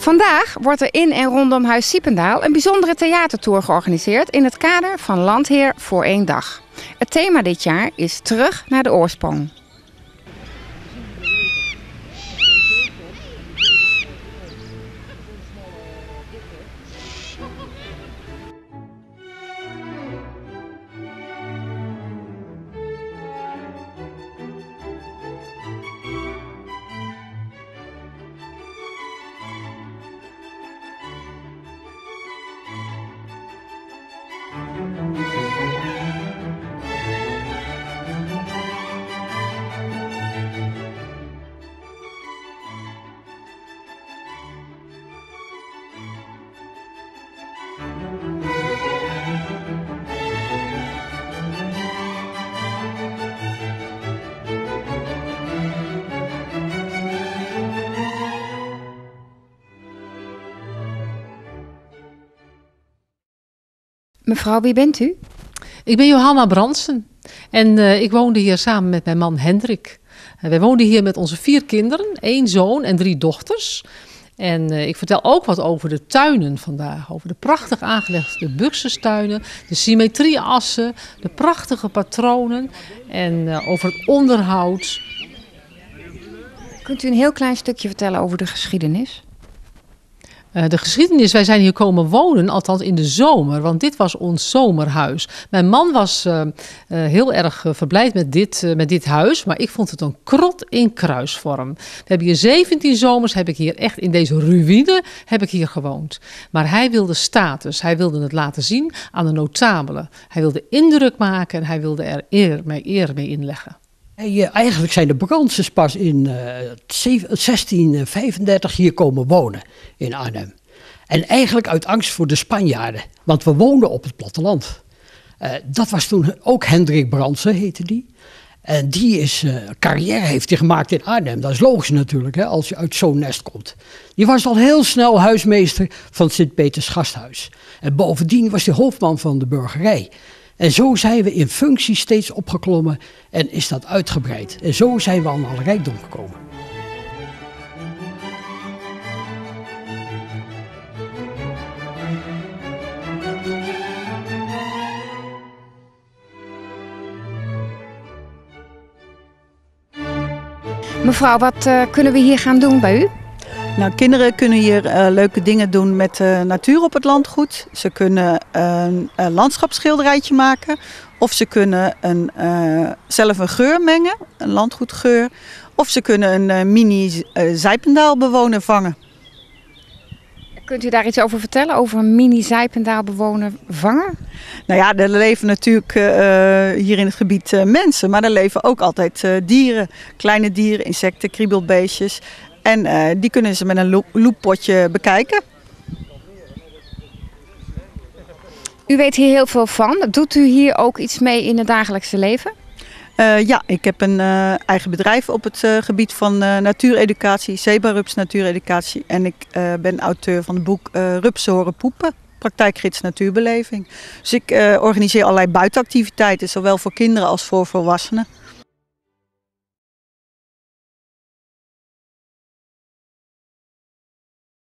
Vandaag wordt er in en rondom Huis Siependaal een bijzondere theatertour georganiseerd in het kader van Landheer voor 1 dag. Het thema dit jaar is Terug naar de oorsprong. Mevrouw, wie bent u? Ik ben Johanna Brandsen en ik woonde hier samen met mijn man Hendrik. Wij woonden hier met onze 4 kinderen, 1 zoon en 3 dochters. En ik vertel ook wat over de tuinen vandaag. Over de prachtig aangelegde Buxustuinen, de symmetrieassen, de prachtige patronen en over het onderhoud. Kunt u een heel klein stukje vertellen over de geschiedenis? De geschiedenis, wij zijn hier komen wonen, althans in de zomer, want dit was ons zomerhuis. Mijn man was heel erg verblijd met dit huis, maar ik vond het een krot in kruisvorm. We hebben hier 17 zomers, heb ik hier echt in deze ruïne heb ik hier gewoond. Maar hij wilde status, hij wilde het laten zien aan de notabelen. Hij wilde indruk maken en hij wilde er eer mee inleggen. Eigenlijk zijn de Brandsens pas in 1635 hier komen wonen in Arnhem. En eigenlijk uit angst voor de Spanjaarden, want we woonden op het platteland. Dat was toen ook Hendrik Brandsen, heette die. En die carrière heeft hij gemaakt in Arnhem. Dat is logisch natuurlijk, hè, als je uit zo'n nest komt. Die was al heel snel huismeester van Sint-Peters Gasthuis. En bovendien was hij hoofdman van de burgerij. En zo zijn we in functie steeds opgeklommen en is dat uitgebreid. En zo zijn we aan alle rijkdom gekomen. Mevrouw, wat kunnen we hier gaan doen bij u? Nou, kinderen kunnen hier leuke dingen doen met natuur op het landgoed. Ze kunnen een landschapsschilderijtje maken. Of ze kunnen zelf een geur mengen, een landgoedgeur. Of ze kunnen een mini Zijpendaalbewoner vangen. Kunt u daar iets over vertellen, over een mini Zijpendaalbewoner vangen? Nou ja, er leven natuurlijk hier in het gebied mensen. Maar er leven ook altijd dieren. Kleine dieren, insecten, kriebelbeestjes. En die kunnen ze met een looppotje bekijken. U weet hier heel veel van. Doet u hier ook iets mee in het dagelijkse leven? Ja, ik heb een eigen bedrijf op het gebied van natuureducatie, Zebrarups Natuureducatie. En ik ben auteur van het boek Rupsen horen poepen, praktijkgids natuurbeleving. Dus ik organiseer allerlei buitenactiviteiten, zowel voor kinderen als voor volwassenen.